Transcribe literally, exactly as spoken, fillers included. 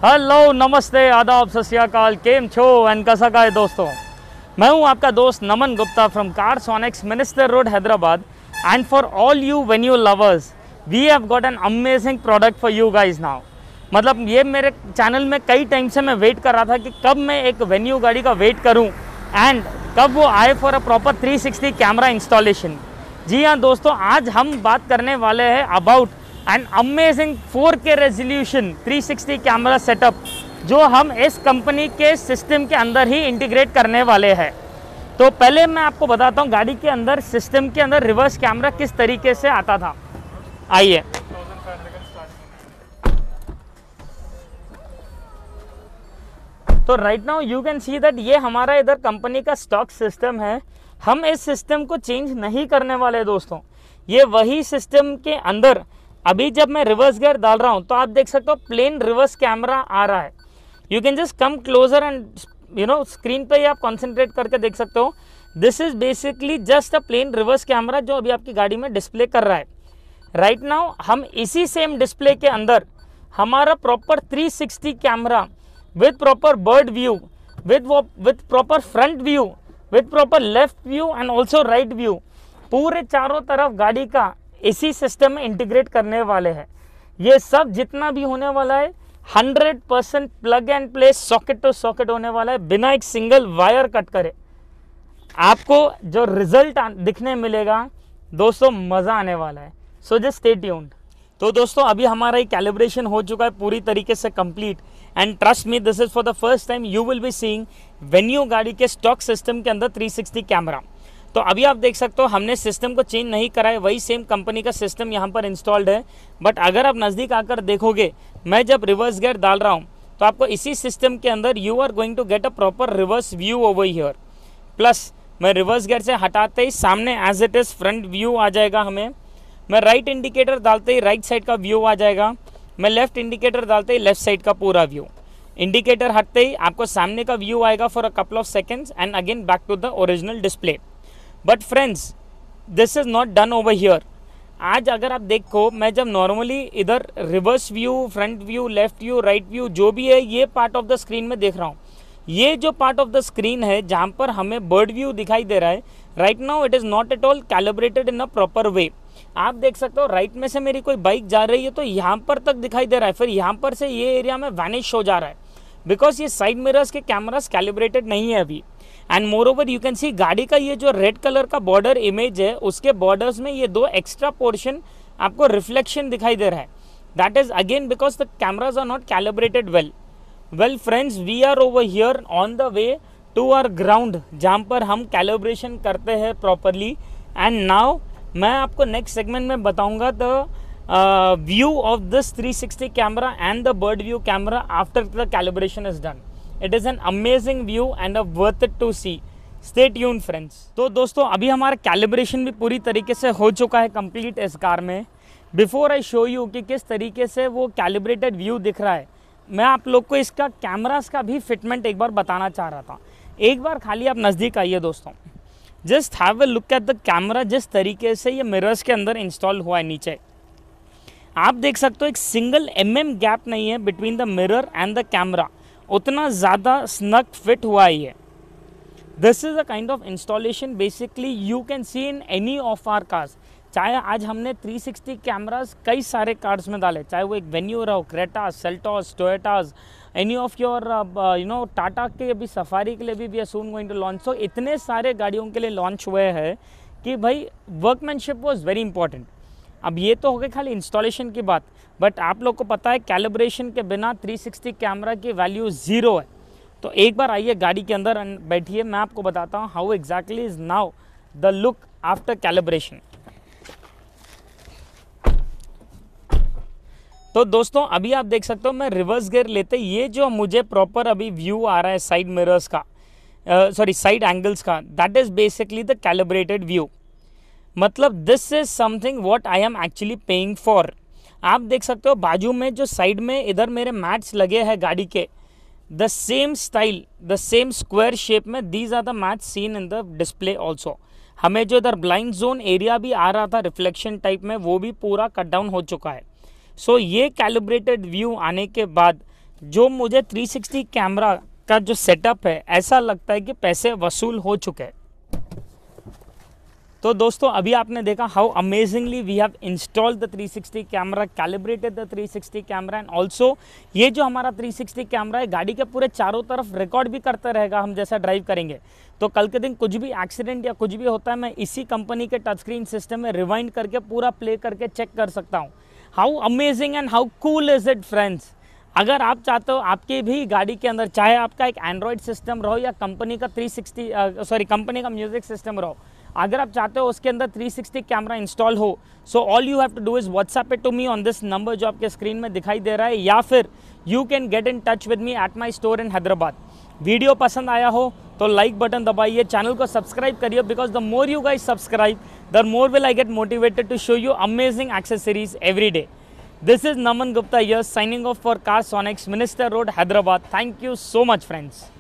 Hello, नमस्ते, आदाब, सत श्री अकाल, केम छो एंड कैसा का है दोस्तों। मैं हूं आपका दोस्त Naman Gupta from Karsonics, minister road, Hyderabad. And for all you venue lovers, we have got an amazing product for you guys now. मतलब ये मेरे चैनल में कई टाइम से मैं वेट कर रहा था कि कब मैं एक वेन्यू गाड़ी का वेट करूं एंड कब वो आए for a proper three sixty camera installation. जी हाँ दोस्तों, आज हम बात करने वाले हैं about an amazing four K resolution three sixty camera setup जो हम इस कंपनी के सिस्टम के अंदर ही इंटीग्रेट करने वाले हैं। तो पहले मैं आपको बताता हूँ गाड़ी के अंदर सिस्टम के अंदर रिवर्स कैमरा किस तरीके से आता था। आइए, तो right now you can see that ये हमारा इधर कंपनी का स्टॉक सिस्टम है। हम इस सिस्टम को चेंज नहीं करने वाले दोस्तों। ये वही सिस्टम के अंदर अभी जब मैं रिवर्स गियर डाल रहा हूं तो आप देख सकते हो प्लेन रिवर्स कैमरा आ रहा है। You can just come closer and you know screen पे ही आप कॉन्सेंट्रेट करके देख सकते हो। This is basically just a plain reverse camera जो अभी आपकी गाड़ी में डिस्प्ले कर रहा है। राइट right नाउ हम इसी सेम डिस्प्ले के अंदर हमारा proper three sixty camera with proper bird view, with with proper front view, with proper left view and also right view, पूरे चारों तरफ गाड़ी का इसी सिस्टम में इंटीग्रेट करने वाले हैं। ये सब जितना भी होने वाला है hundred percent plug and play socket to socket होने वाला है, बिना एक सिंगल वायर कट करे। आपको जो रिजल्ट दिखने मिलेगा दोस्तों, मज़ा आने वाला है। So just stay tuned. तो दोस्तों अभी हमारा ये कैलिब्रेशन हो चुका है पूरी तरीके से complete and trust me, this is for the first time you will be seeing Venue गाड़ी के स्टॉक सिस्टम के अंदर थ्री सिक्सटी कैमरा। तो अभी आप देख सकते हो हमने सिस्टम को चेंज नहीं करा है, वही सेम कंपनी का सिस्टम यहाँ पर इंस्टॉल्ड है। बट अगर आप नज़दीक आकर देखोगे, मैं जब रिवर्स गियर डाल रहा हूँ तो आपको इसी सिस्टम के अंदर you are going to get a proper reverse view over here. Plus मैं रिवर्स गियर से हटाते ही सामने as it is front view आ जाएगा हमें। मैं राइट इंडिकेटर डालते ही राइट साइड का व्यू आ जाएगा। मैं लेफ्ट इंडिकेटर डालते ही लेफ्ट साइड का पूरा व्यू। इंडिकेटर हटते ही आपको सामने का व्यू आएगा for a couple of seconds and again back to the original display. But friends, this is not done over here. आज अगर आप देखो, मैं जब नॉर्मली इधर reverse view, front view, left view, right view जो भी है ये पार्ट ऑफ द स्क्रीन में देख रहा हूँ। ये जो पार्ट ऑफ द स्क्रीन है जहाँ पर हमें बर्ड व्यू दिखाई दे रहा है, right now it is not at all calibrated in a proper way. आप देख सकते हो राइट में से मेरी कोई बाइक जा रही है तो यहाँ पर तक दिखाई दे रहा है, फिर यहाँ पर से ये एरिया में वैनिश हो जा रहा है बिकॉज ये साइड मिरर्स के कैमरास कैलिब्रेटेड नहीं है अभी। And moreover you can see गाड़ी का ये जो रेड कलर का बॉर्डर इमेज है उसके बॉर्डर्स में ये दो एक्स्ट्रा पोर्शन आपको रिफ्लेक्शन दिखाई दे रहा है। That is again because the cameras are not calibrated well. Well friends, we are over here on the way to our ground जहाँ पर हम कैलिब्रेशन करते हैं प्रॉपरली। एंड नाउ मैं आपको नेक्स्ट सेगमेंट में बताऊंगा the view of this three sixty camera and the bird view camera after the calibration is done. It is an amazing view and a worth it to see. Stay tuned friends. तो दोस्तों अभी हमारा calibration भी पूरी तरीके से हो चुका है कंप्लीट इस कार में। बिफोर आई शो यू कि किस तरीके से वो कैलिब्रेटेड व्यू दिख रहा है, मैं आप लोग को इसका कैमरास का भी फिटमेंट एक बार बताना चाह रहा था। एक बार खाली आप नज़दीक आइए दोस्तों, just have a look at the camera. जिस तरीके से ये मिरर्स के अंदर इंस्टॉल हुआ है नीचे, आप देख सकते हो एक सिंगल एम एम गैप नहीं है between the mirror and the camera. उतना ज़्यादा स्नग फिट हुआ है ये। This is a kind of installation basically you can see in any of our cars. चाहे आज हमने थ्री सिक्सटी कैमरास कई सारे कार्स में डाले, चाहे वो एक वेन्यू रहो, Creta, Seltos, Toyotas, any of your you know Tata के अभी सफारी के लिए भी we are soon going to launch. So इतने सारे गाड़ियों के लिए लॉन्च हुए हैं कि भाई वर्कमैनशिप वॉज वेरी इंपॉर्टेंट। अब ये तो हो गई खाली इंस्टॉलेशन की बात, बट आप लोग को पता है कैलिब्रेशन के बिना थ्री सिक्सटी कैमरा की वैल्यू ज़ीरो है। तो एक बार आइए गाड़ी के अंदर बैठिए, मैं आपको बताता हूँ how exactly is now the look after calibration. तो दोस्तों अभी आप देख सकते हो मैं रिवर्स गियर लेते ये जो मुझे प्रॉपर अभी व्यू आ रहा है साइड मिरर्स का, सॉरी साइड एंगल्स का, that is basically the calibrated view. मतलब this is something what I am actually paying for. आप देख सकते हो बाजू में जो साइड में इधर मेरे मैट्स लगे हैं गाड़ी के, the same style, the same square shape में, these are the mats seen in the display also. हमें जो इधर ब्लाइंड जोन एरिया भी आ रहा था रिफ्लेक्शन टाइप में, वो भी पूरा कट डाउन हो चुका है। सो so, ये कैलिब्रेटेड व्यू आने के बाद जो मुझे थ्री सिक्सटी कैमरा का जो सेटअप है, ऐसा लगता है कि पैसे वसूल हो चुके हैं। तो दोस्तों अभी आपने देखा how amazingly we have installed the three sixty camera, calibrated the three sixty camera, and also ये जो हमारा थ्री सिक्सटी कैमरा है गाड़ी के पूरे चारों तरफ रिकॉर्ड भी करता रहेगा हम जैसा ड्राइव करेंगे। तो कल के दिन कुछ भी एक्सीडेंट या कुछ भी होता है, मैं इसी कंपनी के टच स्क्रीन सिस्टम में रिवाइंड करके पूरा प्ले करके चेक कर सकता हूँ। How amazing and how cool is it friends. अगर आप चाहते हो आपकी भी गाड़ी के अंदर, चाहे आपका एक एंड्रॉयड सिस्टम रहो या कंपनी का थ्री सिक्सटी सॉरी कंपनी का म्यूजिक सिस्टम रहो, अगर आप चाहते हो उसके अंदर थ्री सिक्सटी कैमरा इंस्टॉल हो, so all you have to do is WhatsApp it to me on this number जो आपके स्क्रीन में दिखाई दे रहा है, या फिर you can get in touch with me at my store in Hyderabad. Video पसंद आया हो तो लाइक बटन दबाइए, चैनल को सब्सक्राइब करिए, because the more you guys subscribe the more will I get motivated to show you amazing accessories every day. This is Naman Gupta here signing off for Carsonics, Minister Road, Hyderabad. Thank you so much friends.